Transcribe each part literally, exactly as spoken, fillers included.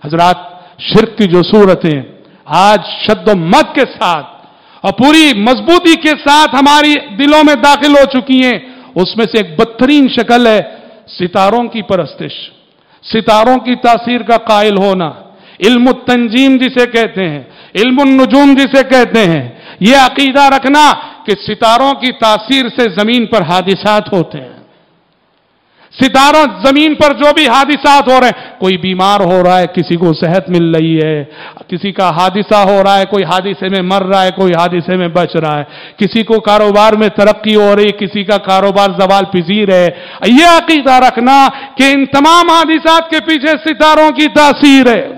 हजरात, शिर्क की जो सूरतें आज शद्दोमत के साथ और पूरी मजबूती के साथ हमारी दिलों में दाखिल हो चुकी हैं, उसमें से एक बदतरीन शक्ल है सितारों की परस्तिश, सितारों की तासीर का कायल होना, इल्म तंजीम जिसे कहते हैं, इल्म नुजूम जिसे कहते हैं। यह अकीदा रखना कि सितारों की तासीर से जमीन पर हादिसात होते हैं। सितारों जमीन पर जो भी हादिसात हो रहे हैं, कोई बीमार हो रहा है, किसी को सेहत मिल रही है, किसी का हादिसा हो रहा है, कोई हादिसे में मर रहा है, कोई हादिसे में बच रहा है, किसी को कारोबार में तरक्की हो रही, किसी का कारोबार जवाल पजीर है। यह अकीदा रखना कि इन तमाम हादिसात के पीछे सितारों की तासीर है।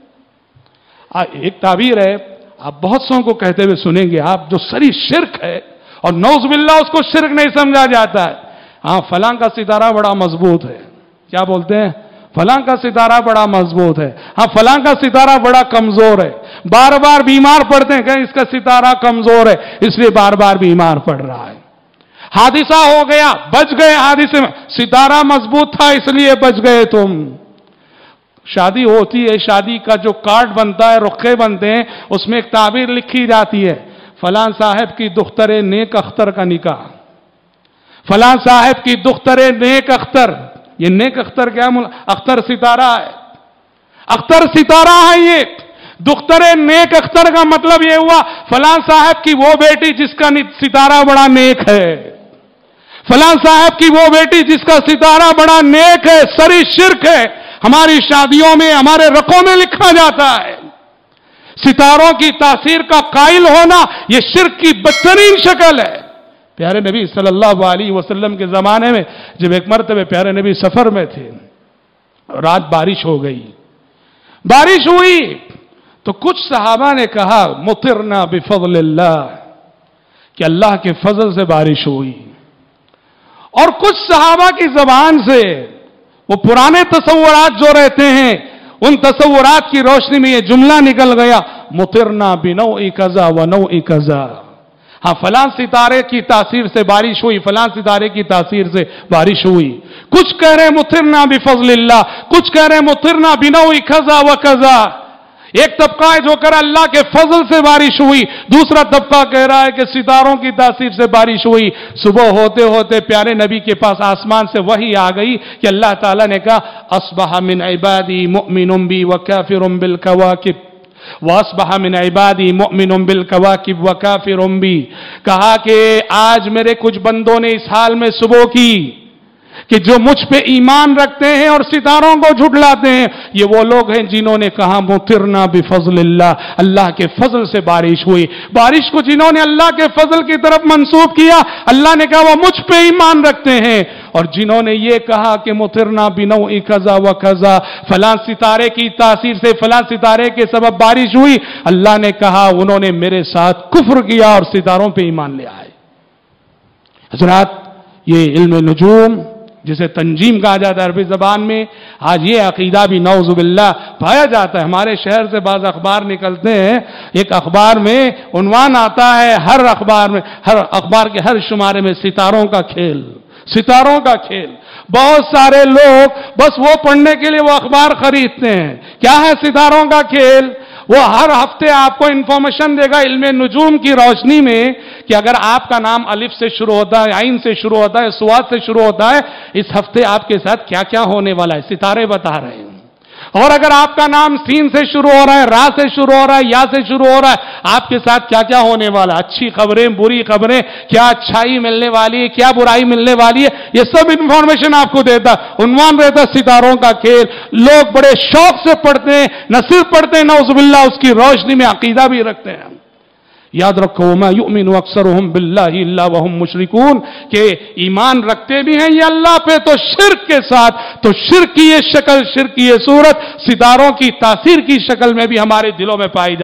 एक ताबीर है, आप बहुत सौ को कहते हुए सुनेंगे आप, जो सरी शिर्क है और नौज़ुबिल्लाह उसको शिर्क नहीं समझा जाता है। हाँ, फलां का सितारा बड़ा मजबूत है, क्या बोलते हैं, फलां का सितारा बड़ा मजबूत है। हाँ, फलां का सितारा बड़ा कमजोर है, बार बार बीमार पड़ते हैं, कहीं इसका सितारा कमजोर है इसलिए बार बार बीमार पड़ रहा है। हादिसा हो गया, बच गए हादिसे में, सितारा मजबूत था इसलिए बच गए तुम। शादी होती है, शादी का जो कार्ड बनता है, रुखे बनते हैं, उसमें एक ताबीर लिखी जाती है, फलां साहब की दुख्तरे नेक अख्तर का निकाह, फलां साहब की दुख्तरे नेक अख्तर। ये नेक अख्तर क्या है? अख्तर सितारा है, अख्तर सितारा है ये। दुख्तरे नेक अख्तर का मतलब ये हुआ फलां साहब की वो बेटी जिसका सितारा बड़ा नेक है, फलां साहब की वो बेटी जिसका सितारा बड़ा नेक है। सरी शिर्क है, हमारी शादियों में, हमारे रखों में लिखा जाता है। सितारों की तासीर का कायल होना यह शिर्क की बदतरीन शक्ल है। प्यारे नबी सल्लल्लाहु अलैहि वसल्लम के जमाने में जब एक मर्तबे प्यारे नबी सफर में थे, रात बारिश हो गई, बारिश हुई तो कुछ सहाबा ने कहा मुतिरना बिफज़लिल्लाह, कि अल्लाह के फजल से बारिश हुई। और कुछ सहाबा की जबान से वो पुराने तसव्वुरात जो रहते हैं, उन तसव्वुरात की रोशनी में ये जुमला निकल गया, मुतिरना बिनौइ कज़ा व नौइ कज़ा। हाँ, फलां सितारे की तासीर से बारिश हुई, फलां सितारे की तासीर से बारिश हुई। कुछ कह रहे मुतिरना बिफज़लिल्लाह, कुछ कह रहे मुतिरना बिनौइ कज़ा व कज़ा। एक तबका है जो कर अल्लाह के फजल से बारिश हुई, दूसरा तबका कह रहा है कि सितारों की तासीर से बारिश हुई। सुबह होते होते प्यारे नबी के पास आसमान से वही आ गई कि अल्लाह ताला ने कहा अस्बहा मिन इबादी मुमिनुम बी व काफिरुम बिल कवाकिब व अस्बहा मिन इबादी मुमिनुम बिल कवाकिब व काफिरुम बी। कहा कि आज मेरे कुछ बंदों ने इस हाल में सुबह की कि जो मुझ पे ईमान रखते हैं और सितारों को झुठलाते हैं, ये वो लोग हैं जिन्होंने कहा मुतिरना बिफज़लिल्लाह, अल्लाह के फजल से बारिश हुई। बारिश को जिन्होंने अल्लाह के फजल की तरफ मंसूब किया, अल्लाह ने कहा वो मुझ पे ईमान रखते हैं। और जिन्होंने ये कहा कि मुतिरना बिनौइ कज़ा व कज़ा, फलां सितारे की तासीर से, फलां सितारे के सबब बारिश हुई, अल्लाह ने कहा उन्होंने मेरे साथ कुफ्र किया और सितारों पे ईमान ले आए। हज़रात, ये इल्म नुजूम जिसे तंजीम कहा जाता है अरबी जबान में, आज ये अकीदा भी नौज़ुबिल्लाह पाया जाता है। हमारे शहर से बाज़ अखबार निकलते हैं, एक अखबार में उन्वान आता है, हर अखबार में, हर अखबार के हर शुमारे में सितारों का खेल, सितारों का खेल। बहुत सारे लोग बस वो पढ़ने के लिए वो अखबार खरीदते हैं। क्या है सितारों का खेल? वो हर हफ्ते आपको इंफॉर्मेशन देगा इल्मे नुजूम की रोशनी में कि अगर आपका नाम अलिफ से शुरू होता है, आइन से शुरू होता है, सुवाद से शुरू होता है, इस हफ्ते आपके साथ क्या क्या होने वाला है, सितारे बता रहे हैं। और अगर आपका नाम सीन से शुरू हो रहा है, रा से शुरू हो रहा है, या से शुरू हो रहा है, आपके साथ क्या क्या होने वाला है, अच्छी खबरें, बुरी खबरें, क्या अच्छाई मिलने वाली है, क्या बुराई मिलने वाली है, ये सब इंफॉर्मेशन आपको देता। उन्वान रहता सितारों का खेल। लोग बड़े शौक से पढ़ते हैं, न सिर्फ पढ़ते हैं, नौज़ुबिल्लाह उसकी रोशनी में अकीदा भी रखते हैं। याद रखो मा युमिनु अक्सरुहुम बिल्लाहि इल्ला वहुम मुशरिकून, के ईमान रखते भी हैं ये अल्लाह पे तो शिर्क के साथ। तो शिर्क की ये शक्ल, शिर्क की ये सूरत सितारों की तासीर की शक्ल में भी हमारे दिलों में पाई जाती है।